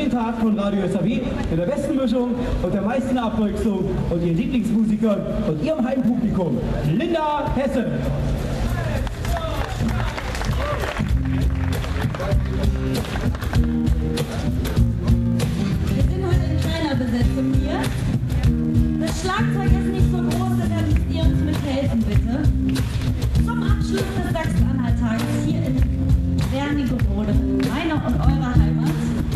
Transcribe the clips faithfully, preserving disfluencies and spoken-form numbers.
Tag von Radio S A W mit der besten Mischung und der meisten Abwechslung und ihren Lieblingsmusikern und ihrem Heimpublikum, Linda Hesse. Wir sind heute in kleiner Besetzung hier. Das Schlagzeug ist nicht so groß, deshalb müsst ihr uns mithelfen, bitte. Zum Abschluss des Sachsen-Anhalt-Tages hier in Wernigerode, meiner und eurer Heimat.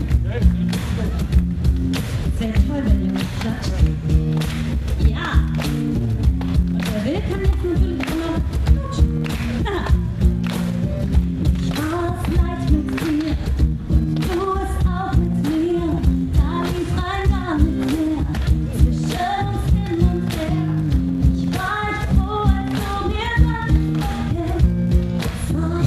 Sehr toll, wenn ihr mitklatscht. Ja! Und wer will, kann jetzt natürlich immer klatschen. Spaß, Leid mit dir und du es auch mit mir. Da lief rein gar nicht mehr zwischen uns hin und her. Ich war echt froh, als du mir sagst, okay,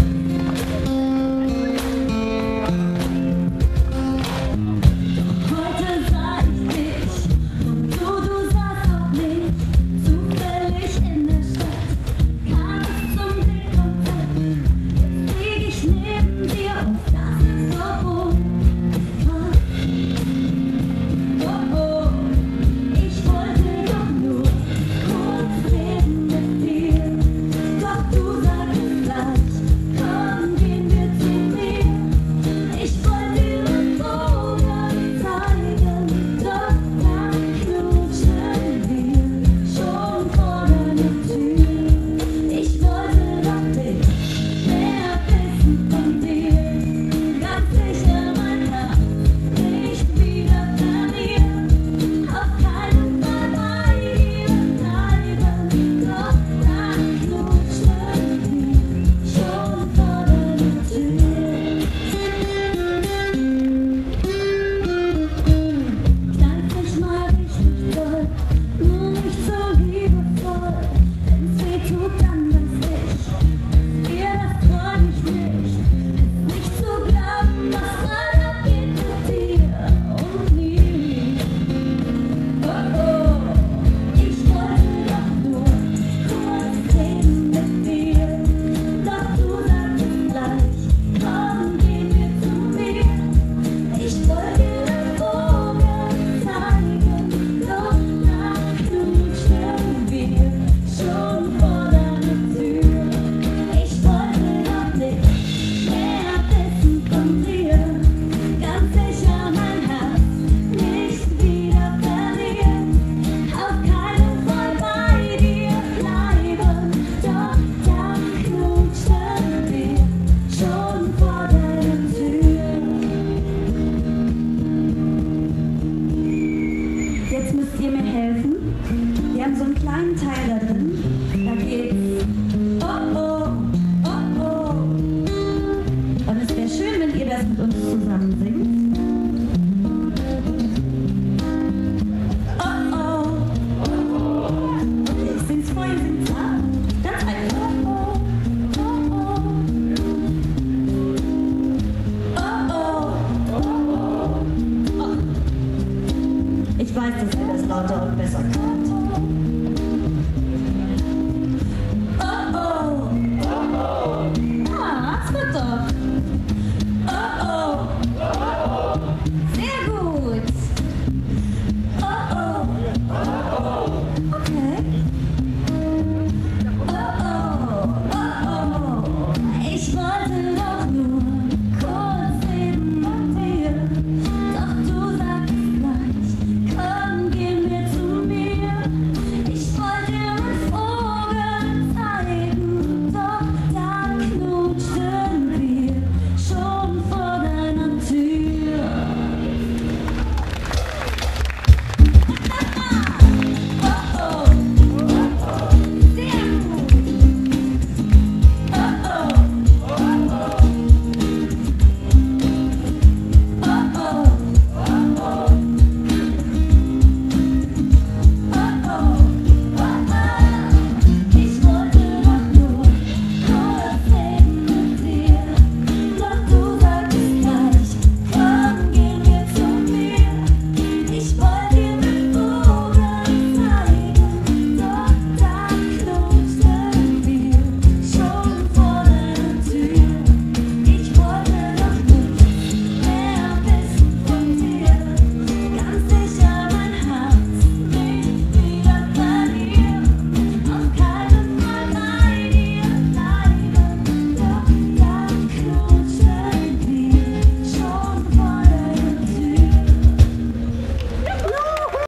doch heute sah ich dich und du, du sahst auch mich. Zufällig in der Stadt kam es zum Dickkontakt. Jetzt lieg ich neben dir und das ist so gut. Oh oh, ich wollte doch nur kurz reden mit dir. Doch du sagst gleich, komm, gehen wir zu mir. Ich wollte dir das Auge zeigen, doch dann knutschen wir schon vor deiner Tür. Ich wollte doch nicht mehr wissen von dir, ganz sicher mein Herz nicht wieder verlieren. Auf keinen Fall bei dir bleiben, doch dann knutschen wir schon vor deiner Tür. Kneif mich mal richtig doll, nur nicht so liebevoll. Wenn's weh tut, dann weiß ich, dir das freu mich nicht. Ist nicht zu glauben, was gerade abgeht mit dir und mir. Oh oh, ich wollte doch nur kurz reden mit dir. Doch du sagst gleich, komm, gehen wir zu mir. Ich wollte dir das Auge zeigen, doch dann knutschen wir schon vor deiner Tür. Ich wollte doch nicht mehr wissen von dir, ganz sicher mein Herz nicht wieder verlieren. Auf keinen Fall bei dir bleiben, doch dann knutschen wir schon vor deiner Tür. Jetzt müsst ihr mir helfen. Wir haben so einen kleinen Teil da drin. Da geht's oh oh, oh oh. Und es wäre schön, wenn ihr das mit uns zusammen singt. Oh oh. Okay, ich sing's vor, ihr singt's nach. Ganz einfach. Oh oh, oh oh. Oh oh. Ich weiß, dass ihr das lauter und besser könnt.